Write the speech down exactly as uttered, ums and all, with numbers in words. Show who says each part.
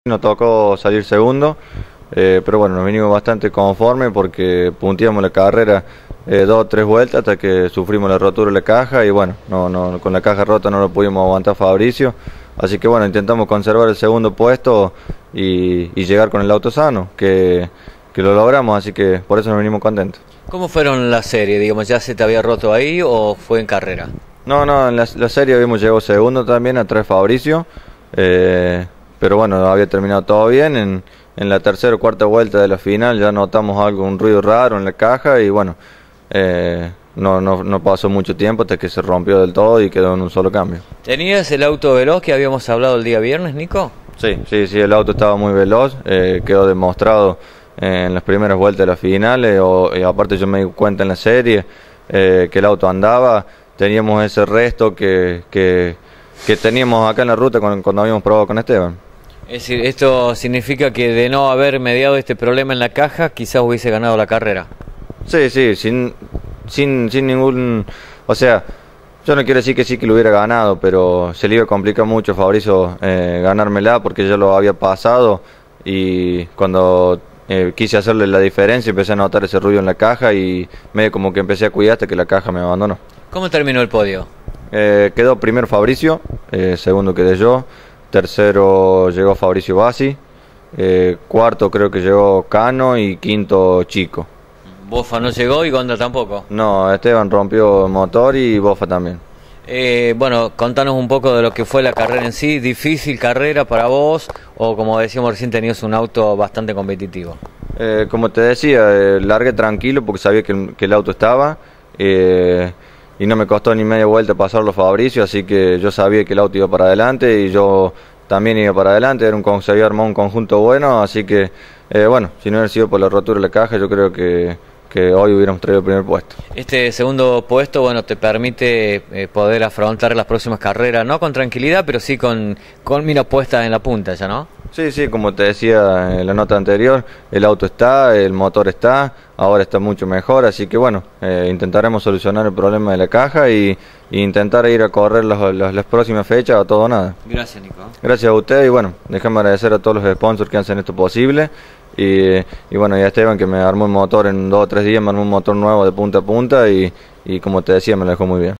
Speaker 1: Nos tocó salir segundo, eh, pero bueno, nos vinimos bastante conformes porque punteamos la carrera eh, dos o tres vueltas hasta que sufrimos la rotura de la caja y bueno, no, no, con la caja rota no lo pudimos aguantar Fabricio, así que bueno, intentamos conservar el segundo puesto y, y llegar con el auto sano, que, que lo logramos, así que por eso nos vinimos contentos.
Speaker 2: ¿Cómo fueron la serie? Digamos, ¿ya se te había roto ahí o fue en carrera?
Speaker 1: No, no, en la, la serie habíamos llegado segundo también, atrás Fabricio, eh, pero bueno, había terminado todo bien. En, en la tercera o cuarta vuelta de la final ya notamos algo, un ruido raro en la caja y bueno, eh, no, no, no pasó mucho tiempo hasta que se rompió del todo y quedó en un solo cambio.
Speaker 2: ¿Tenías el auto veloz que habíamos hablado el día viernes, Nico?
Speaker 1: Sí, sí, sí, el auto estaba muy veloz, eh, quedó demostrado en las primeras vueltas de la final, eh, o, y aparte yo me di cuenta en la serie eh, que el auto andaba, teníamos ese resto que, que, que teníamos acá en la ruta cuando, cuando habíamos probado con Esteban.
Speaker 2: Es decir, esto significa que de no haber mediado este problema en la caja, quizás hubiese ganado la carrera.
Speaker 1: Sí, sí, sin, sin, sin ningún... O sea, yo no quiero decir que sí que lo hubiera ganado, pero se le iba a complicar mucho a Fabricio eh, ganármela porque ya lo había pasado y cuando eh, quise hacerle la diferencia empecé a notar ese ruido en la caja y medio como que empecé a cuidar hasta que la caja me abandonó.
Speaker 2: ¿Cómo terminó el podio?
Speaker 1: Eh, quedó primero Fabricio, eh, segundo quedé yo, tercero llegó Fabricio Bassi, eh, cuarto creo que llegó Cano y quinto Chico.
Speaker 2: Bofa no llegó y Gonda tampoco.
Speaker 1: No, Esteban rompió el motor y Bofa también.
Speaker 2: Eh, bueno, contanos un poco de lo que fue la carrera en sí. ¿Difícil carrera para vos o como decíamos recién tenías un auto bastante competitivo?
Speaker 1: Eh, como te decía, eh, largué tranquilo porque sabía que el, que el auto estaba eh, y no me costó ni media vuelta pasarlo a Fabricio, así que yo sabía que el auto iba para adelante y yo también iba para adelante, era un, se había armado un conjunto bueno, así que eh, bueno, si no hubiera sido por la rotura de la caja yo creo que, que hoy hubiéramos traído el primer puesto.
Speaker 2: Este segundo puesto, bueno, te permite eh, poder afrontar las próximas carreras, no con tranquilidad, pero sí con, con mira puesta en la punta ya, ¿no?
Speaker 1: Sí, sí, como te decía en la nota anterior, el auto está, el motor está, ahora está mucho mejor, así que bueno, eh, intentaremos solucionar el problema de la caja y, y intentar ir a correr los, los, las próximas fechas a todo o nada.
Speaker 2: Gracias, Nico.
Speaker 1: Gracias a usted y bueno, déjame agradecer a todos los sponsors que hacen esto posible y, y bueno, y a Esteban que me armó el motor en dos o tres días, me armó un motor nuevo de punta a punta y, y como te decía me lo dejó muy bien.